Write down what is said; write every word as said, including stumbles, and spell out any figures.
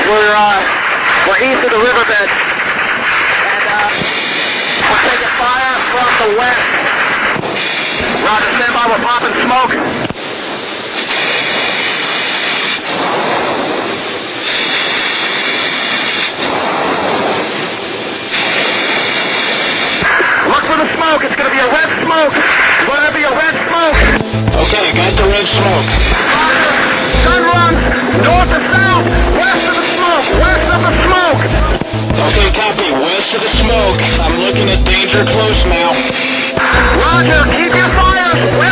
We're, uh, we're east of the riverbed. And, uh, we're taking fire from the west. Roger, stand by, we're popping smoke. Look for the smoke, it's gonna be a red smoke. It's gonna be a red smoke. Okay, got the red smoke. Roger, gun runs north and south, west of the smoke, west of the smoke. Okay, copy, west of the smoke. I'm looking at danger close now. Roger, keep your fire